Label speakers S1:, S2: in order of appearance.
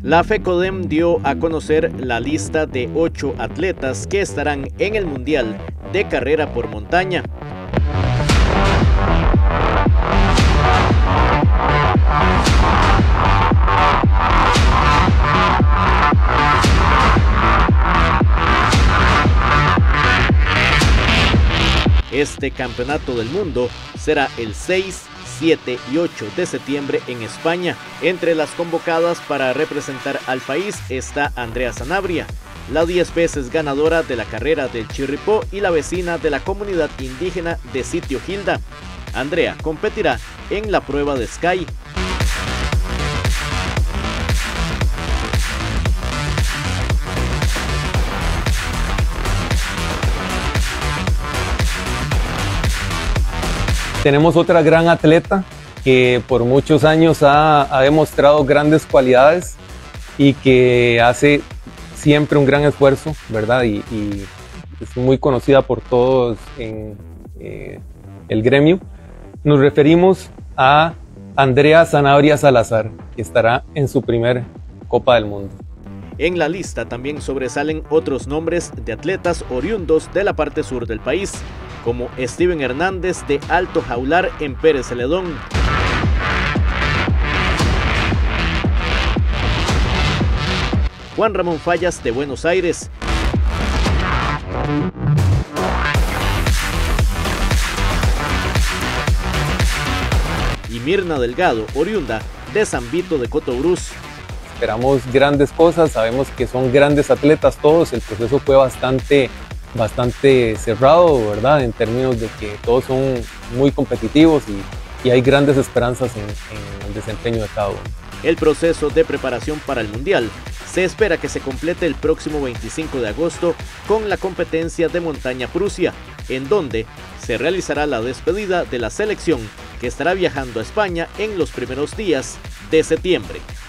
S1: La FECODEM dio a conocer la lista de 8 atletas que estarán en el Mundial de Carrera por Montaña. Este campeonato del mundo será el 6, 7 y 8 de septiembre en España. Entre las convocadas para representar al país está Andrea Sanabria, la 10 veces ganadora de la carrera del Chirripó y la vecina de la comunidad indígena de Sitio Gilda. Andrea competirá en la prueba de Sky.
S2: Tenemos otra gran atleta que por muchos años ha demostrado grandes cualidades y que hace siempre un gran esfuerzo, ¿verdad? Y es muy conocida por todos en el gremio. Nos referimos a Andrea Sanabria Salazar, que estará en su primer Copa del Mundo.
S1: En la lista también sobresalen otros nombres de atletas oriundos de la parte sur del país, como Steven Hernández de Alto Jaular en Pérez Celedón, Juan Ramón Fallas de Buenos Aires, y Mirna Delgado, oriunda de San Vito de Cotobruz.
S2: Esperamos grandes cosas, sabemos que son grandes atletas todos, el proceso fue bastante cerrado, ¿verdad? En términos de que todos son muy competitivos y hay grandes esperanzas en el desempeño de cada uno.
S1: El proceso de preparación para el Mundial se espera que se complete el próximo 25 de agosto con la competencia de Montaña Prusia, en donde se realizará la despedida de la selección que estará viajando a España en los primeros días de septiembre.